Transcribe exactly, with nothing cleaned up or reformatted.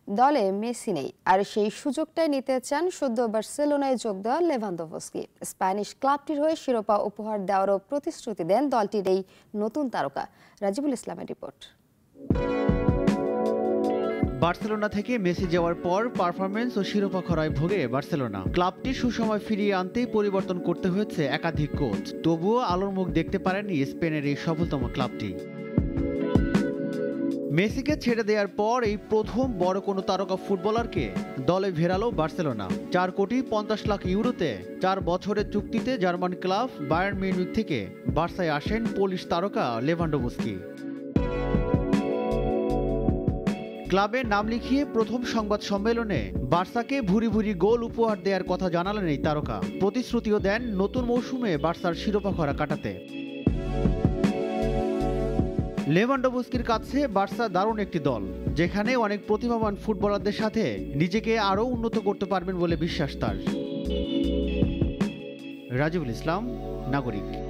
দলে মেসি নেই, আর সেই সুযোগটাই নিতে চান সদ্য বার্সেলোনায় যোগ দেওয়া লেভানডোভস্কি। স্প্যানিশ ক্লাবটির হয়ে শিরোপা উপহার দেওয়ারও প্রতিশ্রুতি দেন দলটির এই নতুন তারকা। রাজিবুল ইসলামের রিপোর্ট। বার্সেলোনা থেকে মেসি যাওয়ার পর পারফরমেন্স ও শিরোপা খরায় ভোগে বার্সেলোনা। ক্লাবটির সুসময় ফিরিয়ে আনতেই পরিবর্তন করতে হয়েছে একাধিক কোচ, তবুও আলোর মুখ দেখতে পারেনি স্পেনের এই সফলতম ক্লাবটি। মেসিকে ছেড়ে দেওয়ার পর এই প্রথম বড় কোনো তারকা ফুটবলারকে দলে ভেরালো বার্সেলোনা। চার কোটি পঞ্চাশ লাখ ইউরোতে চার বছরের চুক্তিতে জার্মান ক্লাব বায়ার্ন মিউনিখ থেকে বার্সায় আসেন পোলিশ তারকা লেভানডোভস্কি। ক্লাবের নাম লিখিয়ে প্রথম সংবাদ সম্মেলনে বার্সাকে ভুরি ভুরি গোল উপহার দেওয়ার কথা জানালেন এই তারকা। প্রতিশ্রুতিও দেন নতুন মৌসুমে বার্সার শিরোপা খরা কাটাতে। লেভানডোভস্কির কাছে বার্সা দারুণ একটি দল, যেখানে অনেক প্রতিভাবান ফুটবলারদের সাথে নিজেকে আরও উন্নত করতে পারবেন বলে বিশ্বাস তার। রাজিবুল ইসলাম, নাগরিক।